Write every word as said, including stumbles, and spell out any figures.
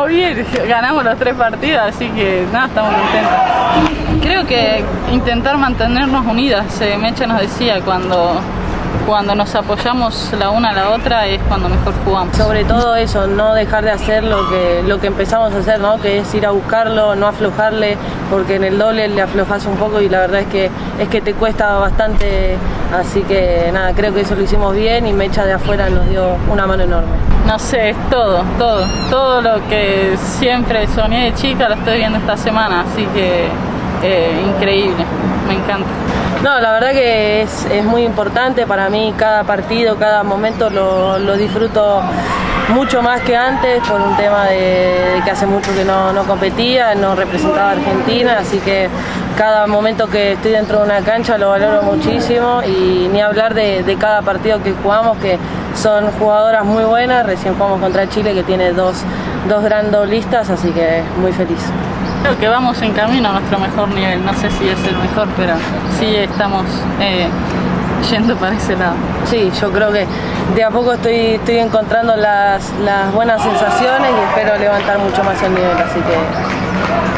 volví y ganamos los tres partidos, así que nada, estamos contentos. Creo que intentar mantenernos unidas, eh, Mecha nos decía, cuando, cuando nos apoyamos la una a la otra es cuando mejor jugamos. Sobre todo eso, no dejar de hacer lo que, lo que empezamos a hacer, ¿no? Que es ir a buscarlo, no aflojarle, porque en el doble le aflojas un poco y la verdad es que, es que te cuesta bastante, así que nada, creo que eso lo hicimos bien y Mecha de afuera nos dio una mano enorme. No sé, es todo, todo, todo lo que siempre soñé de chica lo estoy viendo esta semana, así que eh, increíble, me encanta. No, la verdad que es, es muy importante para mí, cada partido, cada momento lo, lo disfruto mucho más que antes por un tema de, de que hace mucho que no, no competía, no representaba a Argentina, así que cada momento que estoy dentro de una cancha lo valoro muchísimo y ni hablar de, de cada partido que jugamos, que son jugadoras muy buenas. Recién jugamos contra Chile, que tiene dos, dos gran doblistas, así que muy feliz. Creo que vamos en camino a nuestro mejor nivel, no sé si es el mejor, pero sí estamos eh, yendo para ese lado. Sí, yo creo que de a poco estoy, estoy encontrando las, las buenas sensaciones y espero levantar mucho más el nivel, así que